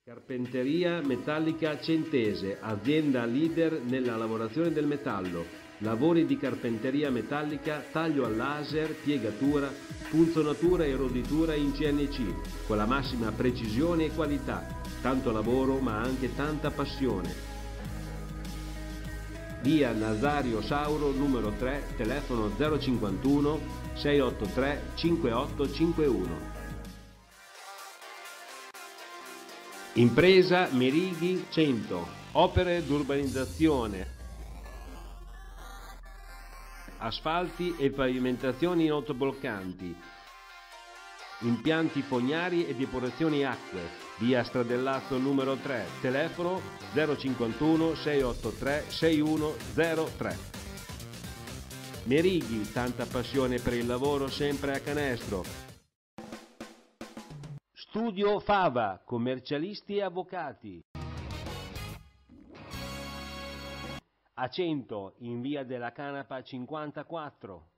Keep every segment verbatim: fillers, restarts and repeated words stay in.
Carpenteria Metallica Centese, azienda leader nella lavorazione del metallo. Lavori di carpenteria metallica, taglio al laser, piegatura, punzonatura e roditura in C N C, con la massima precisione e qualità. Tanto lavoro ma anche tanta passione. Via Nazario Sauro numero tre, telefono zero cinquantuno sei otto tre cinque otto cinque uno. Impresa Merighi cento, opere d'urbanizzazione, asfalti e pavimentazioni autobloccanti, impianti fognari e depurazioni acque, via Stradellazzo numero tre, telefono zero cinquantuno sei otto tre sei uno zero tre. Merighi, tanta passione per il lavoro sempre a canestro. Studio Fava, commercialisti e avvocati. A cento, in via della Canapa cinquantaquattro.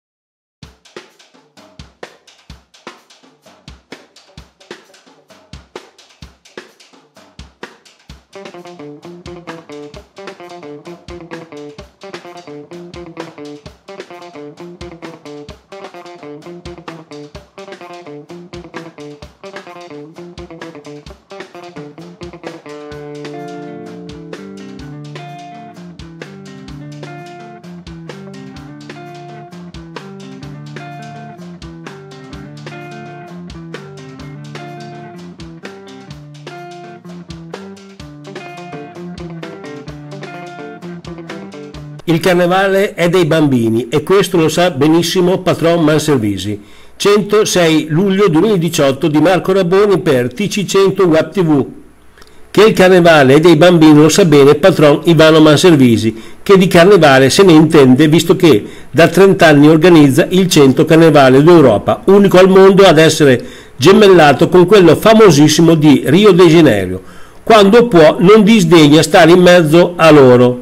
Il carnevale è dei bambini e questo lo sa benissimo Patron Manservisi. centosei luglio duemiladiciotto di Marco Raboni per T C cento Web T V. Che il carnevale è dei bambini lo sa bene Patron Ivano Manservisi, che di carnevale se ne intende visto che da trenta anni organizza il cento Carnevale d'Europa, unico al mondo ad essere gemellato con quello famosissimo di Rio de Janeiro. Quando può non disdegna stare in mezzo a loro.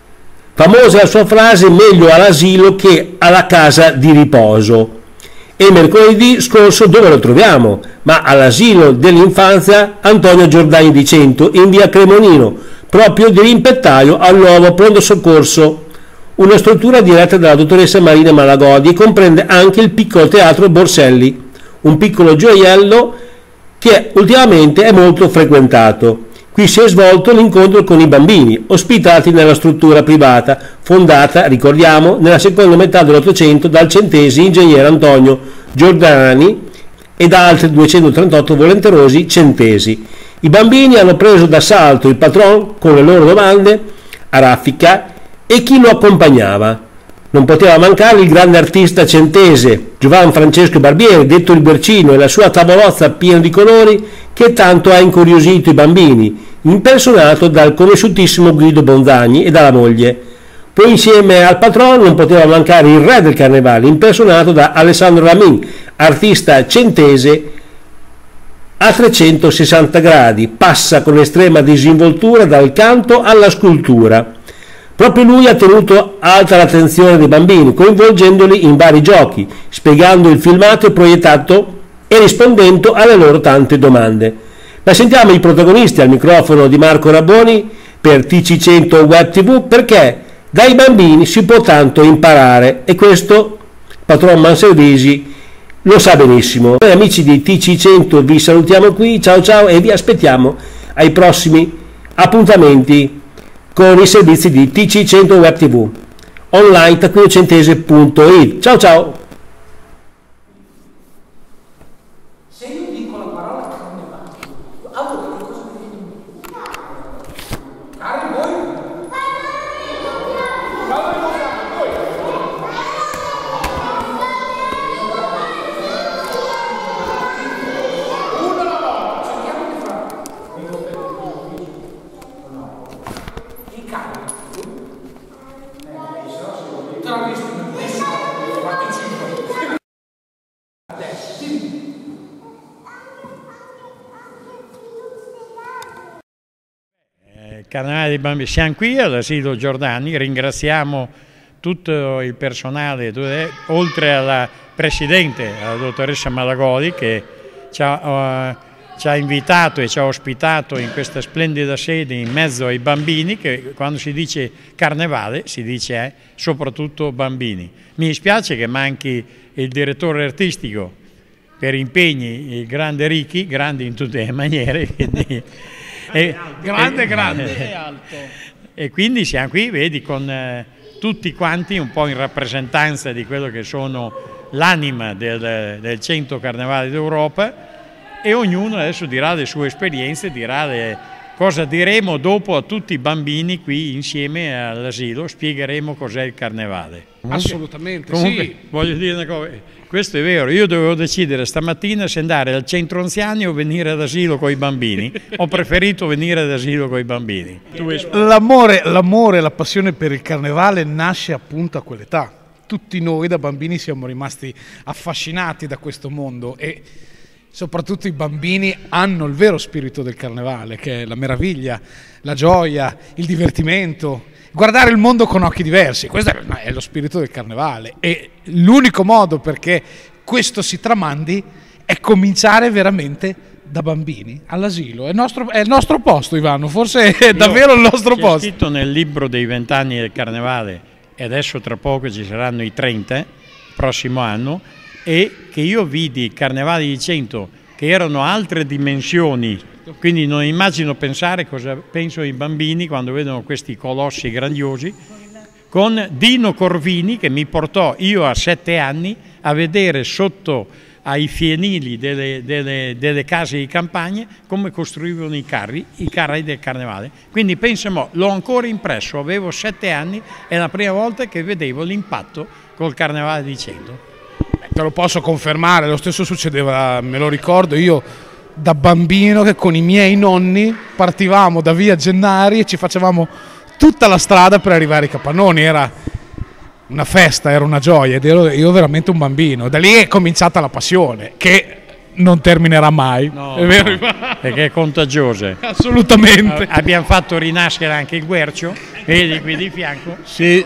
Famosa la sua frase: meglio all'asilo che alla casa di riposo. E mercoledì scorso dove lo troviamo? Ma all'asilo dell'infanzia Antonio Giordani di Cento, in via Cremonino, proprio di rimpettaio al nuovo pronto soccorso. Una struttura diretta dalla dottoressa Marina Malagodi e comprende anche il piccolo teatro Borselli, un piccolo gioiello che ultimamente è molto frequentato. Qui si è svolto l'incontro con i bambini, ospitati nella struttura privata, fondata, ricordiamo, nella seconda metà dell'Ottocento dal centesi ingegnere Antonio Giordani e da altri duecentotrentotto volenterosi centesi. I bambini hanno preso d'assalto il patron con le loro domande a raffica e chi lo accompagnava. Non poteva mancare il grande artista centese Giovan Francesco Barbieri, detto il Bercino, e la sua tavolozza piena di colori che tanto ha incuriosito i bambini, impersonato dal conosciutissimo Guido Bonzagni e dalla moglie. Poi insieme al patron non poteva mancare il re del carnevale, impersonato da Alessandro Ramin, artista centese a trecentosessanta gradi, passa con estrema disinvoltura dal canto alla scultura. Proprio lui ha tenuto alta l'attenzione dei bambini, coinvolgendoli in vari giochi, spiegando il filmato proiettato e rispondendo alle loro tante domande. Ma sentiamo i protagonisti al microfono di Marco Raboni per T C cento Web T V, perché dai bambini si può tanto imparare e questo Patron Manservisi lo sa benissimo. Noi amici di T C cento vi salutiamo qui, ciao ciao, e vi aspettiamo ai prossimi appuntamenti con i servizi di T C cento Web T V online taccuinocentese punto it. Ciao ciao. Se io dico la parola carnevale, allora che cosa devi dire? Cari voi? Una alla volta, cerchiamo di fare. I cani. Te l'ho visto benissimo, fatti cinque. Adesso, dimmi. Carnevale dei bambini, siamo qui all'asilo Giordani, ringraziamo tutto il personale, oltre alla Presidente, la dottoressa Malagodi, che ci ha, uh, ci ha invitato e ci ha ospitato in questa splendida sede in mezzo ai bambini, che quando si dice carnevale si dice eh, soprattutto bambini. Mi dispiace che manchi il direttore artistico per impegni, il grande Ricchi, grande in tutte le maniere, quindi, e, grande, e, grande e alto. E quindi siamo qui, vedi, con eh, tutti quanti un po' in rappresentanza di quello che sono l'anima del, del cento Carnevali d'Europa, e ognuno adesso dirà le sue esperienze, dirà le, cosa diremo dopo a tutti i bambini qui insieme all'asilo, spiegheremo cos'è il Carnevale. Comunque, Assolutamente, comunque, sì. Voglio dire una cosa, questo è vero, io dovevo decidere stamattina se andare al centro anziani o venire all'asilo con i bambini, ho preferito venire all'asilo con i bambini. L'amore, l'amore e la passione per il Carnevale nasce appunto a quell'età. Tutti noi da bambini siamo rimasti affascinati da questo mondo e soprattutto i bambini hanno il vero spirito del Carnevale, che è la meraviglia, la gioia, il divertimento, guardare il mondo con occhi diversi. Questo è lo spirito del Carnevale e l'unico modo perché questo si tramandi è cominciare veramente da bambini all'asilo. È il nostro, è il nostro posto, Ivano, forse è davvero il nostro posto. C'è scritto nel libro dei vent'anni del Carnevale, e adesso tra poco ci saranno i trenta, il prossimo anno, e che io vidi carnevali di cento che erano altre dimensioni, quindi non immagino pensare cosa pensano i bambini quando vedono questi colossi grandiosi, con Dino Corvini che mi portò io a sette anni a vedere sotto ai fienili delle, delle, delle case di campagna come costruivano i carri, i carri del Carnevale. Quindi pensiamo, l'ho ancora impresso, avevo sette anni, è la prima volta che vedevo l'impatto col Carnevale di cento. Te lo posso confermare, lo stesso succedeva, me lo ricordo, io da bambino che con i miei nonni partivamo da via Gennari e ci facevamo tutta la strada per arrivare ai capannoni, era una festa, era una gioia ed ero io veramente un bambino. Da lì è cominciata la passione, che non terminerà mai, no, è vero? No, perché è contagiosa. Assolutamente. Abbiamo fatto rinascere anche il Guercio, vedi qui di fianco? Sì,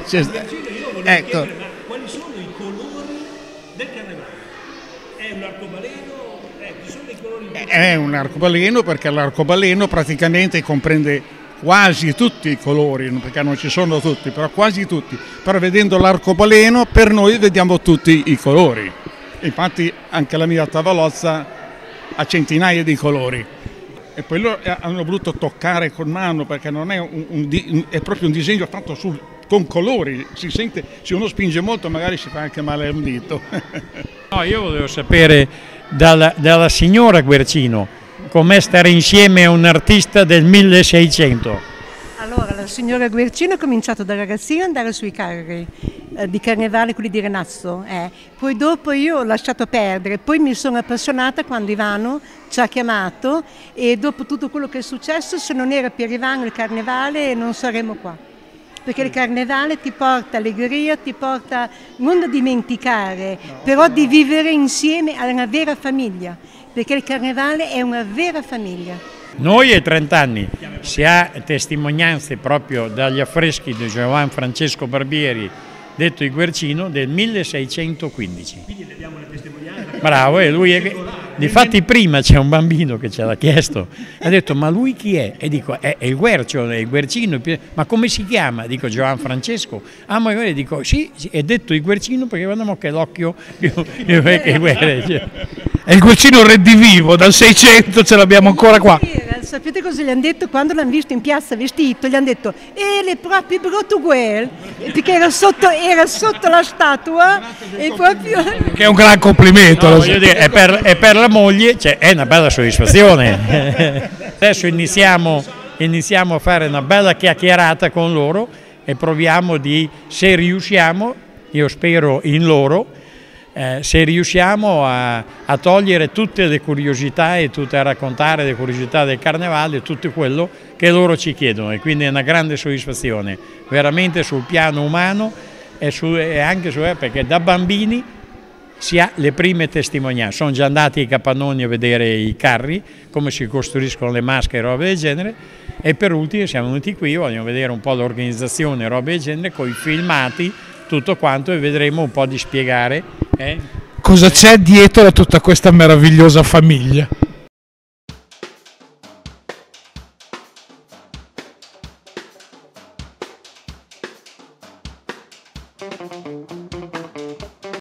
ecco. Quali sono i colori del Carnevale? È un arcobaleno? Eh, ci sono i colori? È un arcobaleno perché l'arcobaleno praticamente comprende quasi tutti i colori, perché non ci sono tutti, però quasi tutti. Però vedendo l'arcobaleno per noi vediamo tutti i colori. Infatti anche la mia tavolozza ha centinaia di colori. E poi loro hanno voluto toccare con mano perché non è, un, un, è proprio un disegno fatto sul, con colori. Si sente, se uno spinge molto magari si fa anche male a un dito. No, io volevo sapere dalla, dalla signora Guercino com'è stare insieme a un artista del milleseicento. Allora, la signora Guercino ha cominciato da ragazzina ad andare sui carri eh, di Carnevale, quelli di Renazzo. Eh. Poi dopo io ho lasciato perdere, poi mi sono appassionata quando Ivano ci ha chiamato e dopo tutto quello che è successo, se non era per Ivano il Carnevale non saremmo qua. Perché il Carnevale ti porta allegria, ti porta non da dimenticare, no, però no. di vivere insieme a una vera famiglia, perché il Carnevale è una vera famiglia. Noi è trenta anni, si ha testimonianze proprio dagli affreschi di Giovan Francesco Barbieri, detto il Guercino, del milleseicentoquindici. Quindi le diamo le testimonianze. Bravo, e lui è... Difatti prima c'è un bambino che ce l'ha chiesto, ha detto ma lui chi è? E dico è, è il Guercio, è il Guercino, ma come si chiama? Dico Giovan Francesco. Ah ma io dico sì, sì, è detto il Guercino perché guardiamo che l'occhio è il Guercino redivivo, dal seicento ce l'abbiamo ancora qua. Sapete cosa gli hanno detto quando l'hanno visto in piazza vestito? Gli hanno detto e le proprie brutto guel, perché era sotto, era sotto la statua e proprio... Che è un gran complimento. No, voglio dire, è, per, è per la moglie, cioè, è una bella soddisfazione. Adesso iniziamo, iniziamo a fare una bella chiacchierata con loro e proviamo di, se riusciamo, io spero in loro, Eh, se riusciamo a, a togliere tutte le curiosità e tutte, a raccontare le curiosità del Carnevale, tutto quello che loro ci chiedono, e quindi è una grande soddisfazione veramente sul piano umano e, su, e anche su, perché da bambini si ha le prime testimonianze. Sono già andati ai capannoni a vedere i carri, come si costruiscono le maschere e robe del genere, e per ultimo siamo venuti qui, vogliamo vedere un po' l'organizzazione e robe del genere con i filmati, tutto quanto, e vedremo un po' di spiegare eh? cosa c'è dietro a tutta questa meravigliosa famiglia. Thank you.